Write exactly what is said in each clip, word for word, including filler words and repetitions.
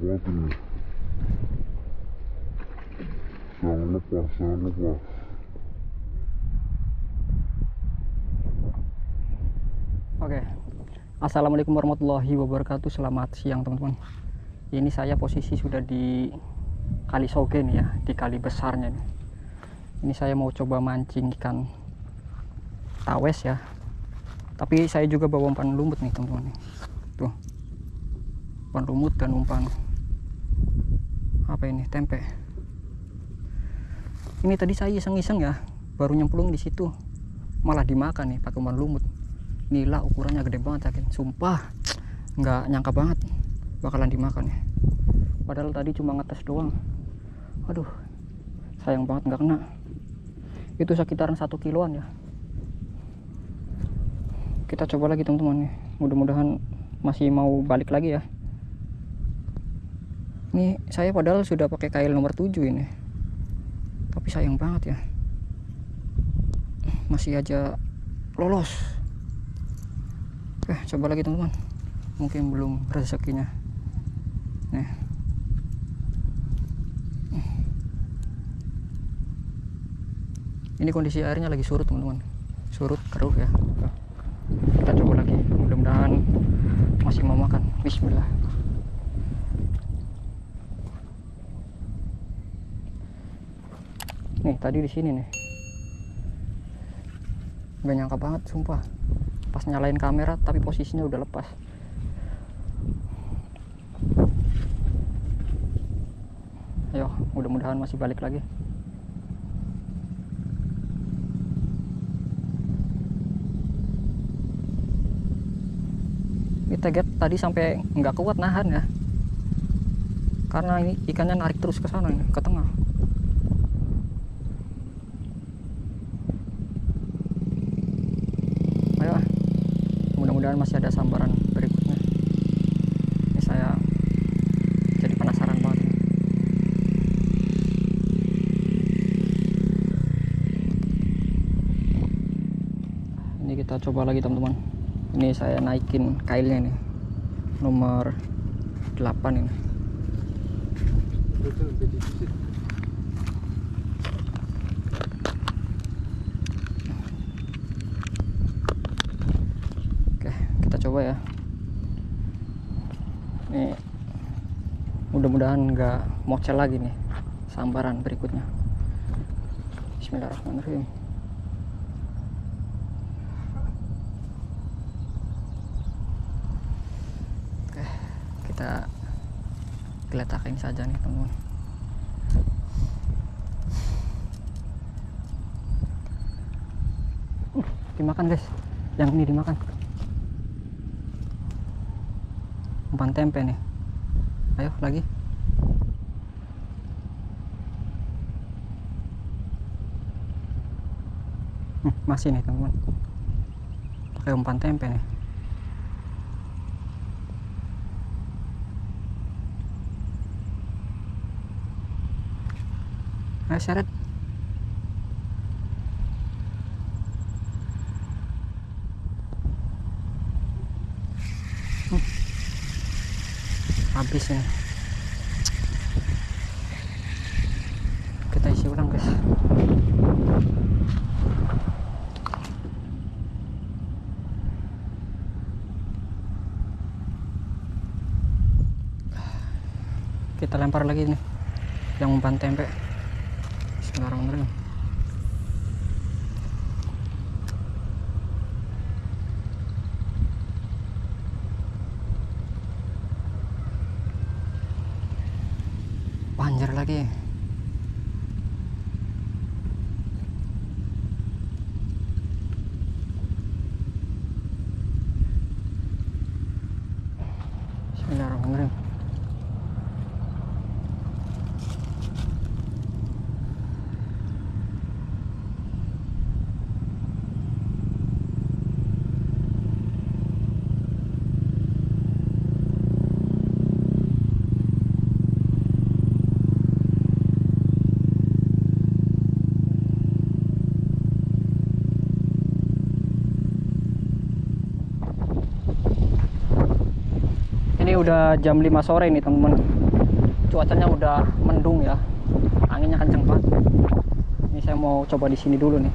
banget ini. Jangan lepas, jangan lepas. Oke, assalamualaikum warahmatullahi wabarakatuh. Selamat siang teman-teman. Ini saya posisi sudah di Kali Sogen ya, di kali besarnya nih. Ini saya mau coba mancing ikan tawes ya. Tapi saya juga bawa umpan lumut nih teman-teman. Tuh, umpan lumut dan umpan apa ini, tempe. Ini tadi saya iseng-iseng ya, baru nyemplung di situ, malah dimakan nih pakai umpan lumut. Nila ukurannya gede banget yakin, sumpah nggak nyangka banget bakalan dimakan ya. Padahal tadi cuma ngetes doang. Aduh, sayang banget nggak kena. Itu sekitaran satu kiloan ya. Kita coba lagi teman-teman nih, mudah-mudahan masih mau balik lagi ya. Ini saya padahal sudah pakai kail nomor tujuh ini, tapi sayang banget ya, masih aja lolos. Oke, coba lagi teman-teman, mungkin belum rezekinya nih. Ini kondisi airnya lagi surut teman-teman, surut keruh ya. Kita coba lagi, mudah-mudahan masih mau makan. Bismillah. Nih tadi di sini nih, gak nyangka banget sumpah. Pas nyalain kamera tapi posisinya udah lepas. Ayo, mudah-mudahan masih balik lagi. Ini teget tadi sampai nggak kuat nahan ya, karena ini ikannya narik terus ke sana, ke tengah. Ayo, mudah-mudahan masih ada sambaran berikutnya. Ini saya jadi penasaran banget. Ini kita coba lagi teman-teman. Ini saya naikin kailnya nih, nomor delapan ini. Oke, kita coba ya. Ini mudah-mudahan nggak mocel lagi nih sambaran berikutnya. Bismillahirrahmanirrahim. Oke, kita geletakin saja nih teman-teman. Uh, dimakan guys, yang ini dimakan. Umpan tempe nih. Ayo lagi. Hmm, masih nih teman-teman, pakai umpan tempe nih. Ayo seret. Hmm. Habis ini. Kita isi ulang guys. Kita lempar lagi nih yang umpan tempe. Bismillahirrahmanirrahim. Panjer lagi. Bismillahirrahmanirrahim. Ini udah jam lima sore nih teman-teman. cuacanya udah mendung ya, anginnya kenceng banget. Ini saya mau coba di sini dulu nih.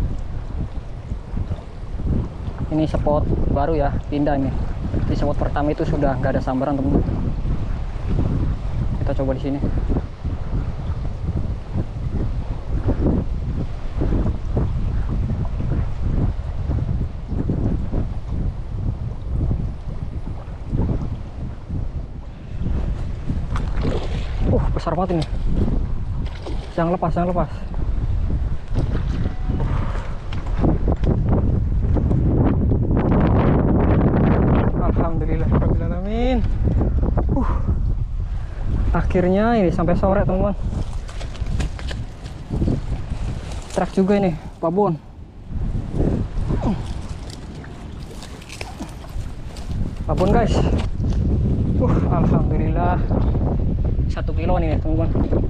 Ini spot baru ya, pindah ini. Di spot pertama itu sudah nggak ada sambaran teman. Kita coba di sini. Uh, besar banget ini. Jangan lepas, jangan lepas. Alhamdulillahirrahmanirrahim. Uh, akhirnya ini sampai sore teman-teman. Truk juga ini, Pak Bon. Pak Bon guys. Uh, alhamdulillah. Satu kilo nih teman-teman.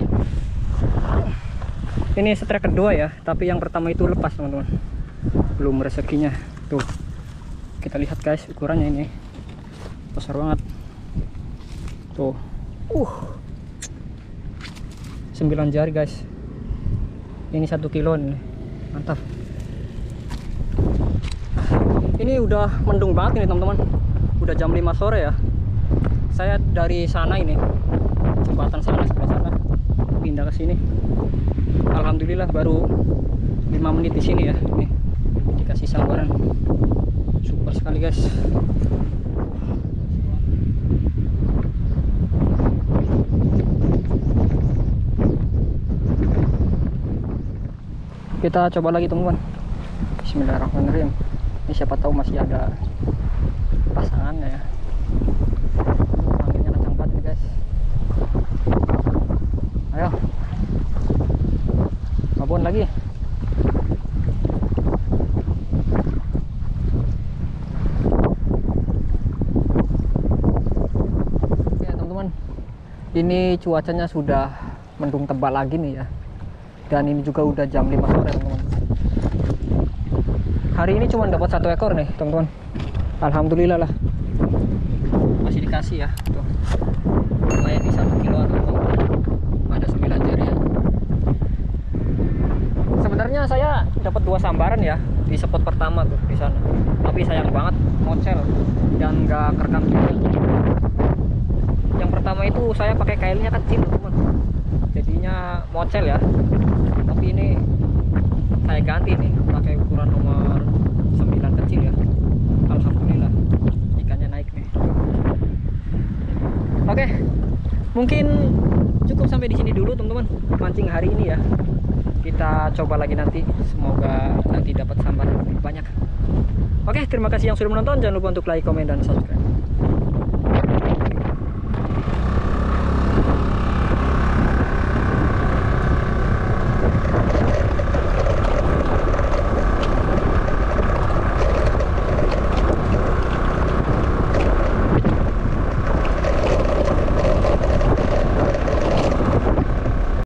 Ini setrek kedua ya, tapi yang pertama itu lepas teman-teman. Belum rezekinya. Tuh. Kita lihat guys ukurannya ini. Besar banget. Tuh. Uh. sembilan jari guys. Ini satu kilo nih. Mantap. Ini udah mendung banget ini teman-teman. Udah jam lima sore ya. Saya dari sana ini. Jembatan sana sebelah sana. Pindah ke sini. Alhamdulillah baru lima menit di sini ya. Nih. Dikasih sambaran. Super sekali guys. Kita coba lagi teman-teman. Bismillahirrahmanirrahim. Ini siapa tahu masih ada pasangannya ya. Anginnya kencang banget nih guys. Ayo. Babon lagi. Oke teman-teman. Ini cuacanya sudah mendung tebal lagi nih ya. Dan ini juga udah jam lima sore teman-teman. Hari ini cuma dapat satu ekor nih teman-teman. Alhamdulillah lah. Masih dikasih ya. Tuh. Lumayan di satu kilo teman-teman. Ada sembilan jari ya. Sebenarnya saya dapat dua sambaran ya di spot pertama tuh di sana. Tapi sayang banget mocel dan nggak kerekam juga. Yang pertama itu saya pakai kailnya kecil teman. Jadinya mocel ya. Tapi ini saya ganti nih pakai ukuran nomor sembilan kecil ya. Alhamdulillah ikannya naik nih. Oke, mungkin cukup sampai di sini dulu teman-teman mancing hari ini ya. Kita coba lagi nanti, semoga nanti dapat sambaran lebih banyak. Oke, terima kasih yang sudah menonton. Jangan lupa untuk like, komen, dan subscribe.